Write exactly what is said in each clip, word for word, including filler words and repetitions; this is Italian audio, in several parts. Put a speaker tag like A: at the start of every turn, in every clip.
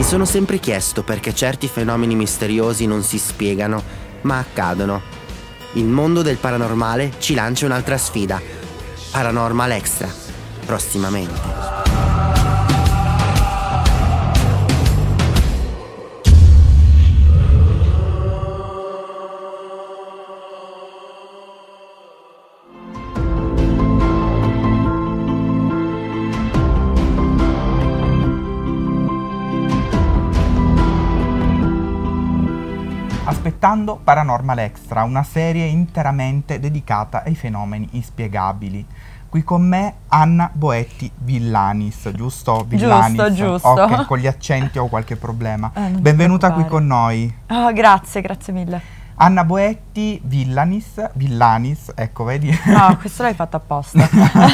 A: sono sempre chiesto perché certi fenomeni misteriosi non si spiegano, ma accadono. Il mondo del paranormale ci lancia un'altra sfida. Paranormal Extra, prossimamente.
B: Aspettando Paranormal Extra, una serie interamente dedicata ai fenomeni inspiegabili. Qui con me Anna Boetti Villanis, giusto? Villanis.
C: Giusto, giusto.
B: Ok, con gli accenti ho qualche problema.
C: Eh,
B: Benvenuta qui con noi.
C: Oh, grazie, grazie mille.
B: Anna Boetti Villanis, Villanis, ecco, vedi?
C: No, questo l'hai fatto apposta.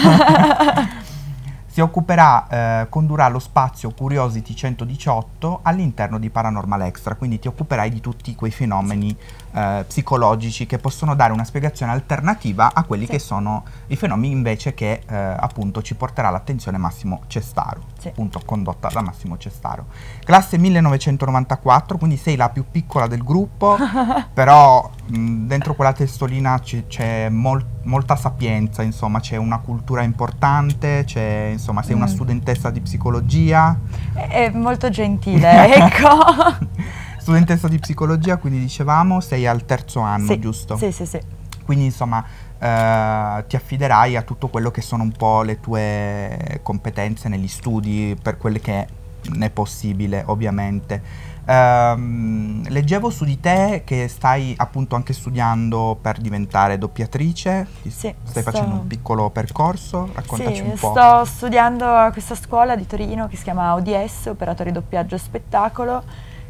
B: Si occuperà, eh, condurrà lo spazio Curiosity centodiciotto all'interno di Paranormal Extra, quindi ti occuperai di tutti quei fenomeni eh, psicologici che possono dare una spiegazione alternativa a quelli sì. che sono i fenomeni invece che eh, appunto ci porterà l'attenzione Massimo Cestaro, sì. appunto condotta da Massimo Cestaro. Classe millenovecentonovantaquattro, quindi sei la più piccola del gruppo, però mh, dentro quella testolina c'è mol molta sapienza, insomma, c'è una cultura importante, c'è, insomma, sei mm. una studentessa di psicologia.
C: È, è molto gentile, ecco.
B: Studentessa di psicologia, quindi dicevamo, sei al terzo anno,
C: sì.
B: giusto?
C: Sì, sì, sì.
B: Quindi, insomma, eh, ti affiderai a tutto quello che sono un po' le tue competenze negli studi, per quelle che ne è possibile, ovviamente. Um, leggevo su di te che stai appunto anche studiando per diventare doppiatrice.
C: Sì,
B: stai
C: sto...
B: facendo un piccolo percorso, raccontaci
C: sì,
B: un po'.
C: Sto studiando a questa scuola di Torino che si chiama O D S, Operatori Doppiaggio e Spettacolo,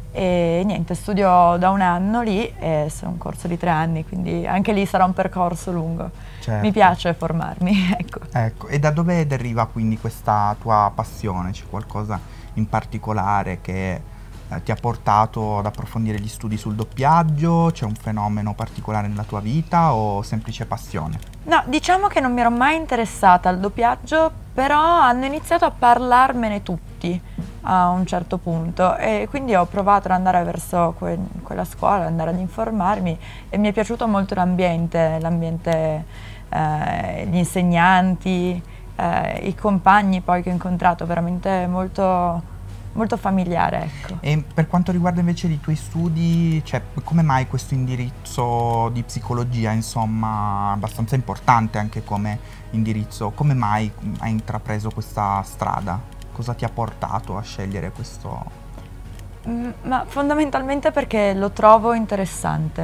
C: e niente, studio da un anno lì e sono un corso di tre anni, quindi anche lì sarà un percorso lungo.
B: Certo.
C: Mi piace formarmi, ecco.
B: Ecco, e da dove deriva quindi questa tua passione? C'è qualcosa in particolare che ti ha portato ad approfondire gli studi sul doppiaggio? C'è un fenomeno particolare nella tua vita o semplice passione?
C: No, diciamo che non mi ero mai interessata al doppiaggio, però hanno iniziato a parlarmene tutti a un certo punto e quindi ho provato ad andare verso que quella scuola, andare ad informarmi e mi è piaciuto molto l'ambiente, l'ambiente, eh, gli insegnanti, eh, i compagni poi che ho incontrato, veramente molto... molto familiare, ecco.
B: E per quanto riguarda invece i tuoi studi, cioè, come mai questo indirizzo di psicologia, insomma, abbastanza importante anche come indirizzo, come mai hai intrapreso questa strada? Cosa ti ha portato a scegliere questo?
C: Mm, ma fondamentalmente perché lo trovo interessante.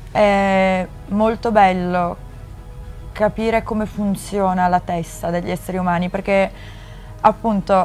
C: È molto bello capire come funziona la testa degli esseri umani, perché appunto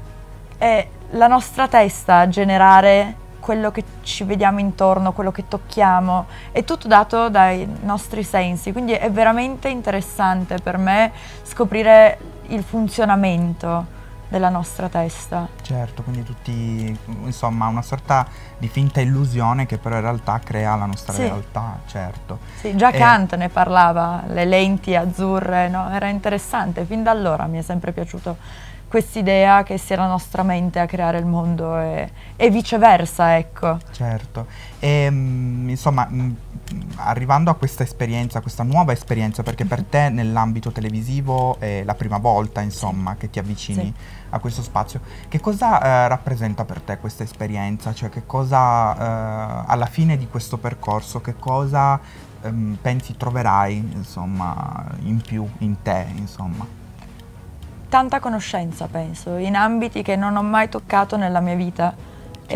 C: è la nostra testa a generare quello che ci vediamo intorno, quello che tocchiamo, è tutto dato dai nostri sensi, quindi è veramente interessante per me scoprire il funzionamento della nostra testa.
B: Certo, quindi tutti, insomma, una sorta di finta illusione che però in realtà crea la nostra sì. realtà, certo.
C: Sì, già
B: e...
C: Kant ne parlava, le lenti azzurre, no? Era interessante, fin da allora mi è sempre piaciuto quest'idea che sia la nostra mente a creare il mondo e, e viceversa, ecco.
B: Certo, e mh, insomma, mh, arrivando a questa esperienza, questa nuova esperienza, perché per te nell'ambito televisivo è la prima volta, insomma, sì. che ti avvicini sì. a questo spazio, che cosa eh, rappresenta per te questa esperienza? Cioè, che cosa, eh, alla fine di questo percorso, che cosa ehm, pensi troverai, insomma, in più in te, insomma?
C: Tanta conoscenza, penso, in ambiti che non ho mai toccato nella mia vita.
B: Certo.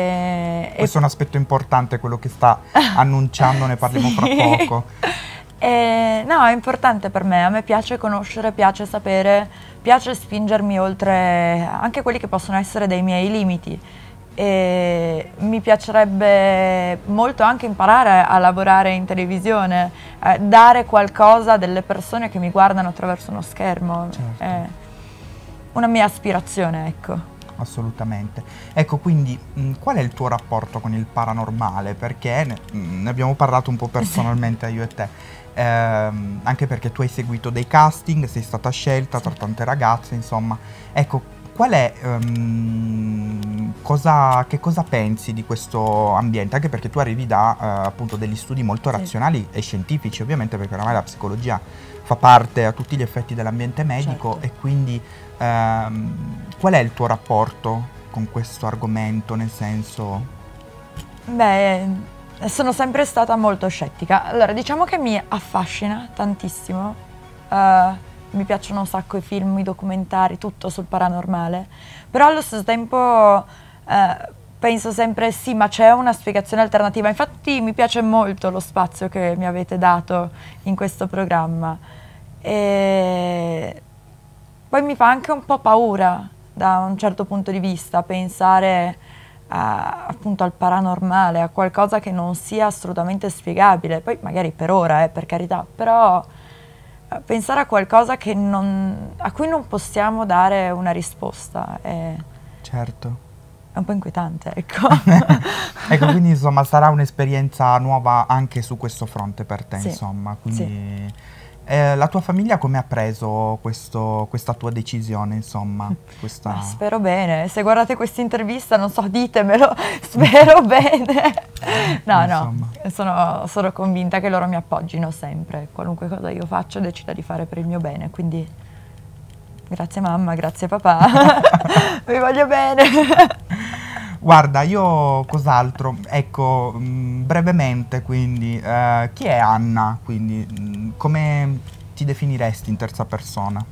C: E,
B: Questo
C: e...
B: è un aspetto importante, quello che sta annunciando, ne parliamo
C: sì.
B: fra poco.
C: E, no, è importante per me, a me piace conoscere, piace sapere, piace spingermi oltre anche quelli che possono essere dei miei limiti. E mi piacerebbe molto anche imparare a lavorare in televisione, eh, dare qualcosa a delle persone che mi guardano attraverso uno schermo.
B: Certo.
C: È una mia aspirazione, ecco.
B: Assolutamente. Ecco, quindi mh, qual è il tuo rapporto con il paranormale? Perché ne, mh, ne abbiamo parlato un po' personalmente io e te, ehm, anche perché tu hai seguito dei casting, sei stata scelta sì. tra tante ragazze, insomma. Ecco, qual è, um, cosa, che cosa pensi di questo ambiente? Anche perché tu arrivi da uh, appunto degli studi molto
C: Sì.
B: razionali e scientifici, ovviamente, perché oramai la psicologia fa parte a tutti gli effetti dell'ambiente medico,
C: Certo.
B: e quindi um, qual è il tuo rapporto con questo argomento, nel senso...
C: Beh, sono sempre stata molto scettica. Allora, diciamo che mi affascina tantissimo. Uh, mi piacciono un sacco i film, i documentari, tutto sul paranormale. Però allo stesso tempo uh, penso sempre sì, ma c'è una spiegazione alternativa. Infatti mi piace molto lo spazio che mi avete dato in questo programma. E poi mi fa anche un po' paura da un certo punto di vista pensare a, appunto al paranormale, a qualcosa che non sia assolutamente spiegabile, poi magari per ora, eh, per carità, però eh, pensare a qualcosa che non, a cui non possiamo dare una risposta è,
B: Certo.
C: è un po' inquietante, ecco.
B: Ecco, quindi insomma sarà un'esperienza nuova anche su questo fronte per te,
C: Sì,
B: insomma, quindi...
C: sì.
B: Eh, la tua famiglia come ha preso questo, questa tua decisione, insomma? Questa...
C: Ma spero bene, se guardate questa intervista, non so, ditemelo, spero bene. No,
B: Insomma.
C: no, sono, sono convinta che loro mi appoggino sempre, qualunque cosa io faccio decido di fare per il mio bene, quindi grazie mamma, grazie papà, vi voglio bene.
B: Guarda, io cos'altro? Ecco, mh, brevemente, quindi, eh, chi è Anna? Quindi, mh, come ti definiresti in terza persona?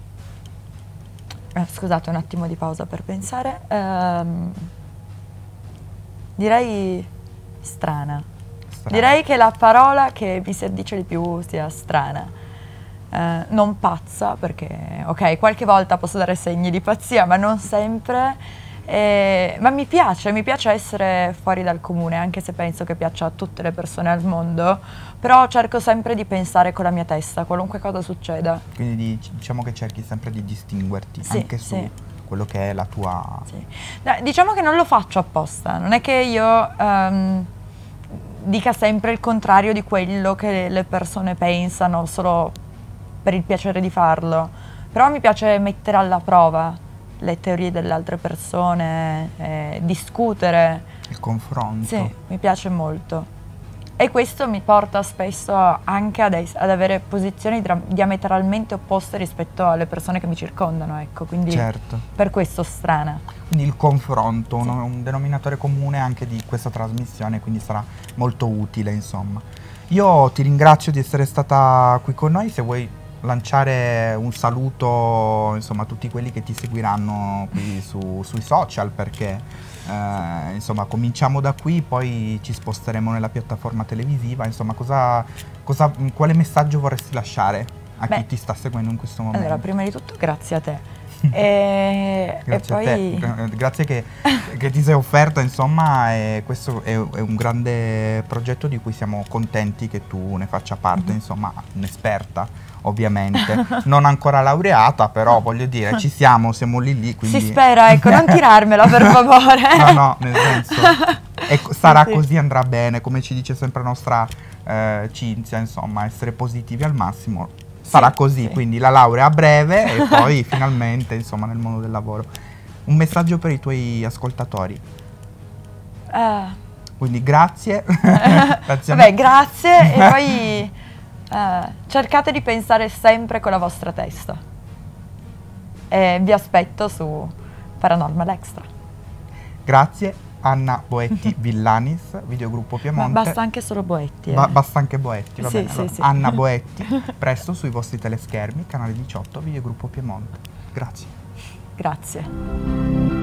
C: Eh, scusate un attimo di pausa per pensare. Ehm, direi strana.
B: Strana.
C: Direi che la parola che mi si addice di più sia strana. Eh, non pazza, perché, ok, qualche volta posso dare segni di pazzia, ma non sempre. Eh, ma mi piace, mi piace essere fuori dal comune, anche se penso che piaccia a tutte le persone al mondo, però cerco sempre di pensare con la mia testa, qualunque cosa succeda.
B: Quindi di- diciamo che cerchi sempre di distinguerti
C: Sì,
B: anche su
C: sì.
B: quello che è la tua...
C: Sì. No, diciamo che non lo faccio apposta, non è che io ehm, dica sempre il contrario di quello che le persone pensano solo per il piacere di farlo, però mi piace mettere alla prova le teorie delle altre persone, eh, discutere.
B: il confronto.
C: Sì, mi piace molto. E questo mi porta spesso anche ad, es- ad avere posizioni dra- diametralmente opposte rispetto alle persone che mi circondano, ecco, quindi
B: Certo.
C: per questo strana.
B: Quindi il confronto,
C: Sì.
B: uno- un denominatore comune anche di questa trasmissione, quindi sarà molto utile, insomma. Io ti ringrazio di essere stata qui con noi, se vuoi lanciare un saluto, insomma, a tutti quelli che ti seguiranno qui su- sui social, perché eh, insomma cominciamo da qui, poi ci sposteremo nella piattaforma televisiva, insomma, cosa, cosa- quale messaggio vorresti lasciare a
C: Beh,
B: chi ti sta seguendo in questo momento?
C: Allora, prima di tutto grazie a te. e, e
B: Grazie
C: poi
B: a te, gra- grazie che, che ti sei offerta, insomma, e questo è, è un grande progetto di cui siamo contenti che tu ne faccia parte,
C: Mhm.
B: insomma, un'esperta, ovviamente, non ancora laureata, però voglio dire, ci siamo, siamo lì lì, quindi...
C: si spera, ecco, non tirarmela per favore.
B: No, no, nel senso, ecco, sarà
C: Sì.
B: così, andrà bene, come ci dice sempre la nostra eh, Cinzia, insomma, essere positivi al massimo. Sarà
C: Sì,
B: così,
C: sì.
B: quindi la laurea a breve e poi finalmente, insomma, nel mondo del lavoro. Un messaggio per i tuoi ascoltatori.
C: Eh,
B: Quindi grazie. Grazie a
C: vabbè,
B: me.
C: grazie e poi eh, cercate di pensare sempre con la vostra testa. E vi aspetto su Paranormal Extra.
B: Grazie Anna Boetti Villanis, videogruppo
C: Ma
B: Piemonte.
C: basta anche solo Boetti. eh.
B: Ba- basta anche Boetti, va
C: Sì,
B: bene.
C: sì,
B: Allora,
C: sì.
B: Anna Boetti, presto sui vostri teleschermi, canale diciotto, videogruppo Piemonte. Grazie.
C: Grazie.